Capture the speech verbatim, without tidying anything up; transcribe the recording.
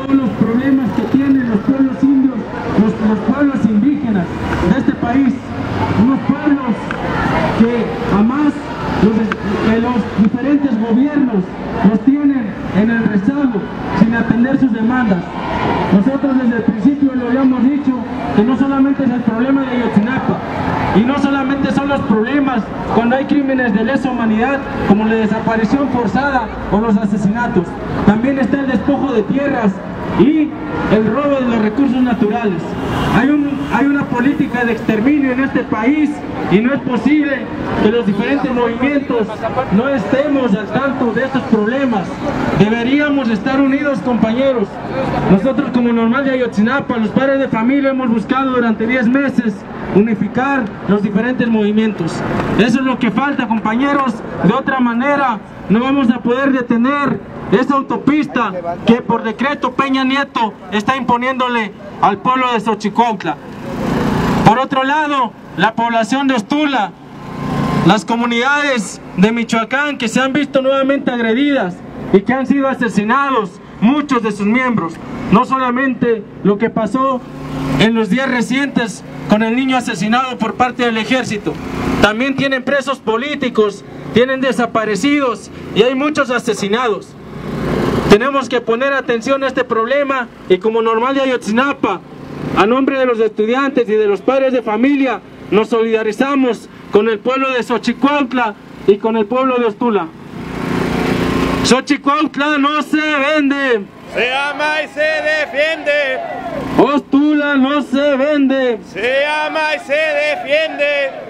todos los problemas que tienen los pueblos indios, los, los pueblos indígenas de este país, unos pueblos que jamás los, eh, los diferentes gobiernos los tienen en el rezago, sin atender sus demandas. Nosotros desde el principio lo habíamos dicho, que no solamente es el problema de Ayotzinapa, y no solamente son los problemas cuando hay crímenes de lesa humanidad, como la desaparición forzada o los asesinatos. También está el despojo de tierras y el robo de los recursos naturales. Hay, un, hay una política de exterminio en este país y no es posible que los diferentes movimientos no estemos al tanto de estos problemas. Deberíamos estar unidos, compañeros. Nosotros como Normal de Ayotzinapa, los padres de familia, hemos buscado durante diez meses unificar los diferentes movimientos. Eso es lo que falta, compañeros. De otra manera no vamos a poder detener esa autopista que por decreto Peña Nieto está imponiéndole al pueblo de Xochicuautla. Por otro lado, la población de Ostula, las comunidades de Michoacán que se han visto nuevamente agredidas y que han sido asesinados muchos de sus miembros. No solamente lo que pasó en los días recientes con el niño asesinado por parte del ejército, también tienen presos políticos, tienen desaparecidos y hay muchos asesinados. Tenemos que poner atención a este problema y como Normal de Ayotzinapa, a nombre de los estudiantes y de los padres de familia, nos solidarizamos con el pueblo de Xochicuautla y con el pueblo de Ostula. Xochicuautla no se vende, se ama y se defiende. Ostula no se vende, se ama y se defiende.